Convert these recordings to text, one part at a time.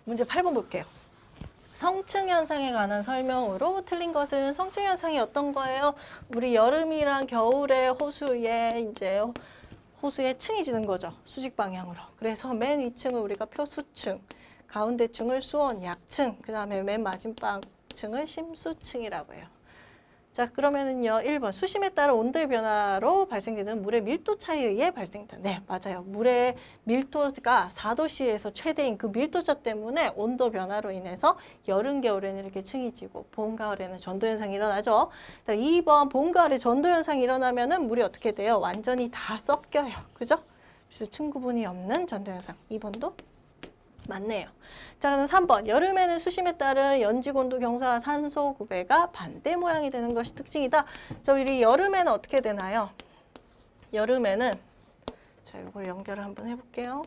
문제 8번 볼게요. 성층 현상에 관한 설명으로 틀린 것은 성층 현상이 어떤 거예요? 우리 여름이랑 겨울에 호수에 이제 호수에 층이 지는 거죠. 수직 방향으로. 그래서 맨 위층을 우리가 표수층, 가운데 층을 수온, 약층, 그 다음에 맨 마지막 층을 심수층이라고 해요. 자, 그러면은요, 1번. 수심에 따라 온도의 변화로 발생되는 물의 밀도 차이에 의해 발생된다. 네, 맞아요. 물의 밀도가 4도씨에서 최대인 그 밀도차 때문에 온도 변화로 인해서 여름, 겨울에는 이렇게 층이 지고 봄, 가을에는 전도현상이 일어나죠. 2번. 봄, 가을에 전도현상이 일어나면은 물이 어떻게 돼요? 완전히 다 섞여요. 그죠? 그래서 층 구분이 없는 전도현상. 2번도 맞네요. 자, 그럼 3번. 여름에는 수심에 따른 연지곤도 경사와 산소 구배가 반대 모양이 되는 것이 특징이다. 자, 우리 여름에는 어떻게 되나요? 여름에는, 자, 이걸 연결을 한번 해볼게요.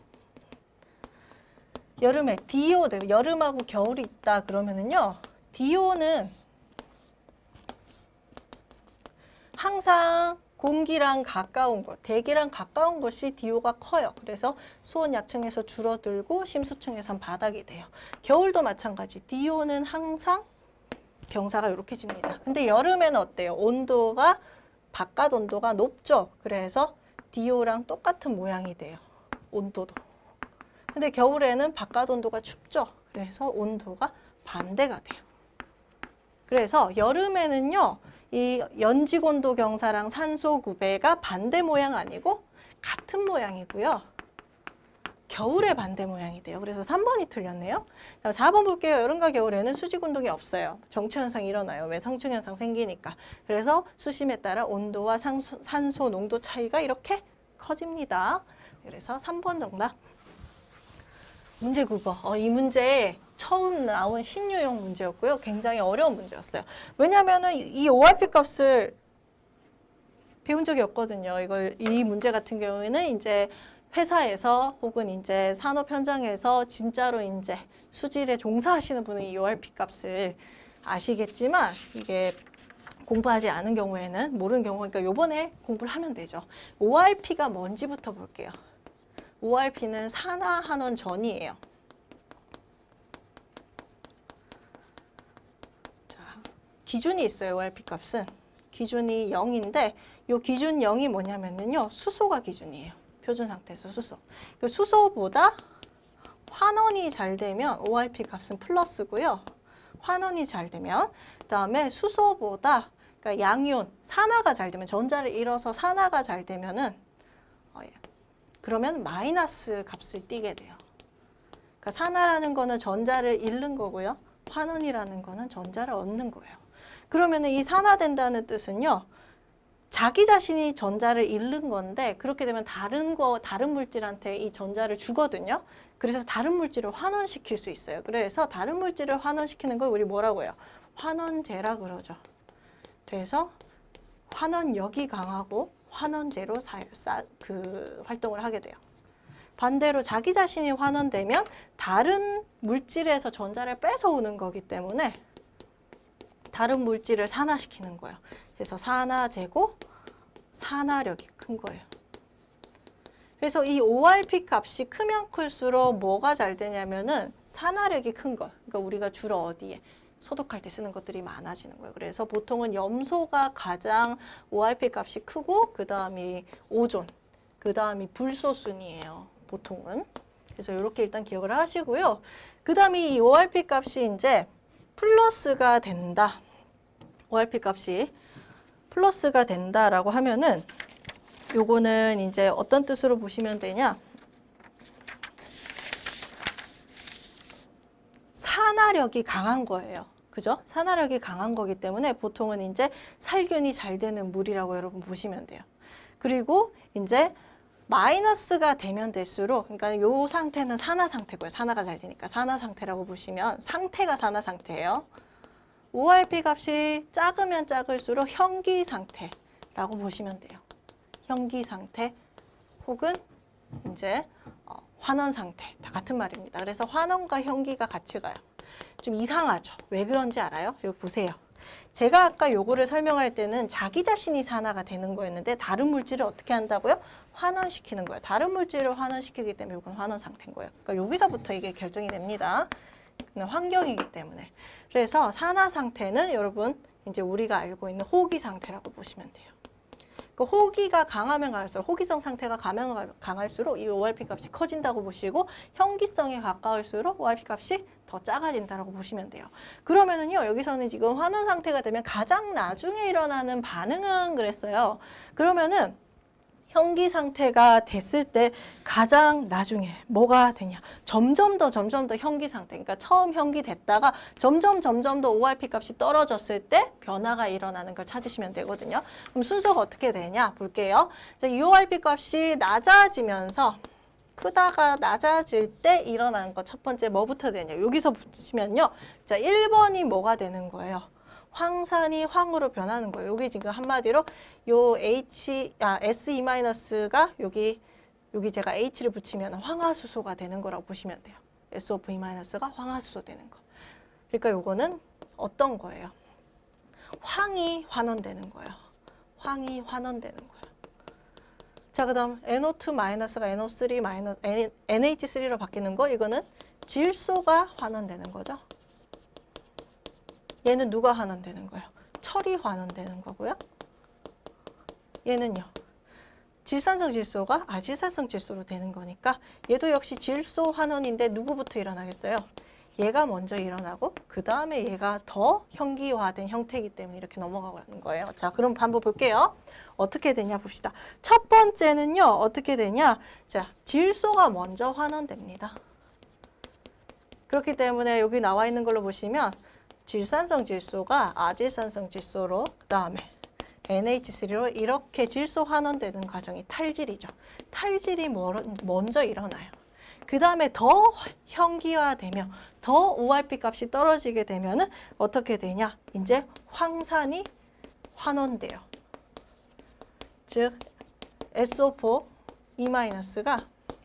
여름에 DO, 여름하고 겨울이 있다 그러면은요, DO는 항상 공기랑 가까운 것, 대기랑 가까운 것이 DO가 커요. 그래서 수온 약층에서 줄어들고 심수층에선 바닥이 돼요. 겨울도 마찬가지. DO는 항상 경사가 이렇게 집니다. 근데 여름에는 어때요? 온도가, 바깥 온도가 높죠. 그래서 DO랑 똑같은 모양이 돼요. 온도도. 근데 겨울에는 바깥 온도가 춥죠. 그래서 온도가 반대가 돼요. 그래서 여름에는요, 이 연지곤도 경사랑 산소 구배가 반대 모양 아니고 같은 모양이고요. 겨울에 반대 모양이 돼요. 그래서 3번이 틀렸네요. 4번 볼게요. 여름과 겨울에는 수직 운동이 없어요. 정체 현상이 일어나요. 왜? 성층 현상 생기니까. 그래서 수심에 따라 온도와 산소 농도 차이가 이렇게 커집니다. 그래서 3번 정답. 문제 9번. 이 문제 처음 나온 신유형 문제였고요. 굉장히 어려운 문제였어요. 왜냐하면 이 ORP 값을 배운 적이 없거든요. 이 문제 같은 경우에는 이제 회사에서 혹은 이제 산업 현장에서 진짜로 이제 수질에 종사하시는 분은 이 ORP 값을 아시겠지만 이게 공부하지 않은 경우에는 모르는 경우, 그러니까 요번에 공부를 하면 되죠. ORP가 뭔지부터 볼게요. ORP는 산화한원 전이에요. 자, 기준이 있어요. ORP 값은. 기준이 0인데 이 기준 0이 뭐냐면요. 수소가 기준이에요. 표준 상태에서 수소. 그 수소보다 환원이 잘 되면 ORP 값은 플러스고요. 환원이 잘 되면 그다음에 수소보다 그러니까 양이온, 산화가 잘 되면 전자를 잃어서 산화가 잘 되면은 그러면 마이너스 값을 띠게 돼요. 그러니까 산화라는 거는 전자를 잃는 거고요. 환원이라는 거는 전자를 얻는 거예요. 그러면 이 산화된다는 뜻은요. 자기 자신이 전자를 잃는 건데 그렇게 되면 다른 물질한테 이 전자를 주거든요. 그래서 다른 물질을 환원시킬 수 있어요. 그래서 다른 물질을 환원시키는 걸 우리 뭐라고 해요? 환원제라 그러죠. 그래서 환원력이 강하고 환원제로 활동을 하게 돼요. 반대로 자기 자신이 환원되면 다른 물질에서 전자를 뺏어오는 거기 때문에 다른 물질을 산화시키는 거예요. 그래서 산화제고 산화력이 큰 거예요. 그래서 이 ORP 값이 크면 클수록 뭐가 잘 되냐면은 산화력이 큰 거. 그러니까 우리가 주로 어디에? 소독할 때 쓰는 것들이 많아지는 거예요. 그래서 보통은 염소가 가장 ORP 값이 크고 그 다음이 오존, 그 다음이 불소 순이에요. 보통은. 그래서 이렇게 일단 기억을 하시고요. 그 다음에 이 ORP 값이 이제 플러스가 된다. ORP 값이 플러스가 된다라고 하면은 요거는 이제 어떤 뜻으로 보시면 되냐? 산화력이 강한 거예요. 그죠? 산화력이 강한 거기 때문에 보통은 이제 살균이 잘 되는 물이라고 여러분 보시면 돼요. 그리고 이제 마이너스가 되면 될수록, 그러니까 요 상태는 산화 상태고요. 산화가 잘 되니까 산화 상태라고 보시면 상태가 산화 상태예요. ORP 값이 작으면 작을수록 현기 상태라고 보시면 돼요. 현기 상태 혹은 이제 환원 상태 다 같은 말입니다. 그래서 환원과 현기가 같이 가요. 좀 이상하죠. 왜 그런지 알아요? 여기 보세요. 제가 아까 요거를 설명할 때는 자기 자신이 산화가 되는 거였는데 다른 물질을 어떻게 한다고요? 환원시키는 거예요. 다른 물질을 환원시키기 때문에 이건 환원 상태인 거예요. 그러니까 여기서부터 이게 결정이 됩니다. 환경이기 때문에. 그래서 산화 상태는 여러분 이제 우리가 알고 있는 호기 상태라고 보시면 돼요. 그 호기가 강하면 강할수록, 호기성 상태가 강하면 강할수록 이 ORP 값이 커진다고 보시고, 현기성에 가까울수록 ORP 값이 더 작아진다고 보시면 돼요. 그러면은요, 여기서는 지금 환원 상태가 되면 가장 나중에 일어나는 반응은 그랬어요. 그러면은 현기 상태가 됐을 때 가장 나중에 뭐가 되냐? 점점 더 현기 상태. 그러니까 처음 현기 됐다가 점점 더 ORP 값이 떨어졌을 때 변화가 일어나는 걸 찾으시면 되거든요. 그럼 순서가 어떻게 되냐? 볼게요. 자, 이 ORP 값이 낮아지면서 크다가 낮아질 때 일어나는 거 첫 번째 뭐부터 되냐? 여기서 붙이면요. 자, 1번이 뭐가 되는 거예요? 황산이 황으로 변하는 거예요. 여기 지금 한마디로 요 SE-가 여기 제가 H를 붙이면 황화수소가 되는 거라고 보시면 돼요. SO2-가 황화수소 되는 거. 그러니까 요거는 어떤 거예요? 황이 환원되는 거예요. 황이 환원되는 거예요. 자, 그다음 NO2-가 NO3- NH3로 바뀌는 거, 이거는 질소가 환원되는 거죠. 얘는 누가 환원되는 거예요? 철이 환원되는 거고요. 얘는요. 질산성 질소가 아질산성 질소로 되는 거니까 얘도 역시 질소 환원인데 누구부터 일어나겠어요? 얘가 먼저 일어나고 그 다음에 얘가 더 현기화된 형태이기 때문에 이렇게 넘어가는 거예요. 자, 그럼 한번 볼게요. 어떻게 되냐 봅시다. 첫 번째는요. 어떻게 되냐? 자, 질소가 먼저 환원됩니다. 그렇기 때문에 여기 나와 있는 걸로 보시면 질산성 질소가 아질산성 질소로, 그 다음에 NH3로 이렇게 질소 환원되는 과정이 탈질이죠. 탈질이 먼저 일어나요. 그 다음에 더 현기화되며 더 ORP 값이 떨어지게 되면은 어떻게 되냐? 이제 황산이 환원돼요. 즉 SO4-가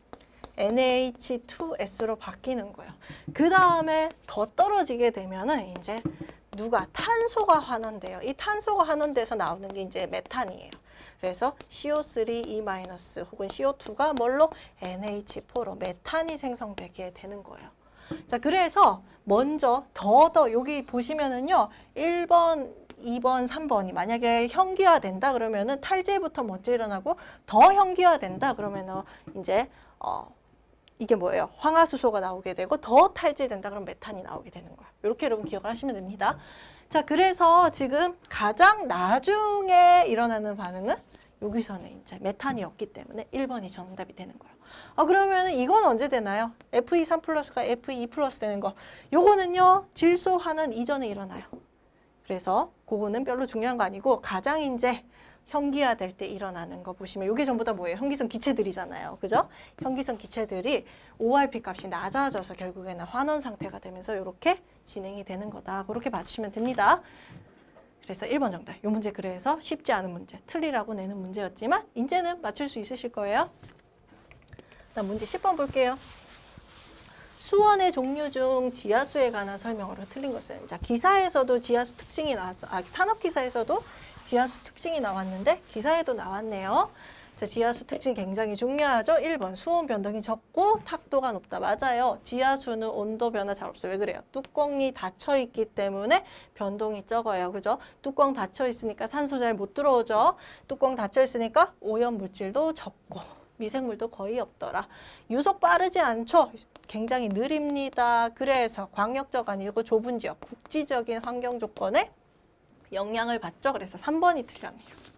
NH2S로 바뀌는 거예요. 그 다음에 더 떨어지게 되면은 이제 누가 탄소가 환원돼요. 이 탄소가 환원돼서 나오는 게 이제 메탄이에요. 그래서 CO3E- 혹은 CO2가 뭘로? NH4로 메탄이 생성되게 되는 거예요. 자, 그래서 먼저 더 여기 보시면은요. 1번, 2번, 3번이 만약에 현기화된다 그러면은 탈질부터 먼저 일어나고 더 현기화된다 그러면은 이제 이게 뭐예요? 황화수소가 나오게 되고 더 탈질된다 그러면 메탄이 나오게 되는 거예요. 이렇게 여러분 기억을 하시면 됩니다. 자, 그래서 지금 가장 나중에 일어나는 반응은 여기서는 이제 메탄이었기 때문에 1번이 정답이 되는 거예요. 그러면 이건 언제 되나요? Fe3 플러스가 Fe2 플러스 되는 거. 요거는요, 질소 환원 이전에 일어나요. 그래서 그거는 별로 중요한 거 아니고 가장 이제 현기화될 때 일어나는 거 보시면 이게 전부 다 뭐예요? 현기성 기체들이잖아요. 그죠? 현기성 기체들이 ORP 값이 낮아져서 결국에는 환원 상태가 되면서 이렇게 진행이 되는 거다. 그렇게 봐주시면 됩니다. 그래서 1번 정답. 이 문제 그래서 쉽지 않은 문제, 틀리라고 내는 문제였지만 이제는 맞출 수 있으실 거예요. 다음 문제 10번 볼게요. 수원의 종류 중 지하수에 관한 설명으로 틀린 것은, 자, 기사에서도 지하수 특징이 나왔어. 산업기사에서도 지하수 특징이 나왔는데 기사에도 나왔네요. 자, 지하수 특징 굉장히 중요하죠. 1번 수온 변동이 적고 탁도가 높다. 맞아요. 지하수는 온도 변화 잘 없어요. 왜 그래요? 뚜껑이 닫혀 있기 때문에 변동이 적어요. 그죠? 뚜껑 닫혀 있으니까 산소 잘 못 들어오죠. 뚜껑 닫혀 있으니까 오염 물질도 적고 미생물도 거의 없더라. 유속 빠르지 않죠? 굉장히 느립니다. 그래서 광역적 아니고 좁은 지역, 국지적인 환경 조건에 영향을 받죠. 그래서 3번이 틀렸네요.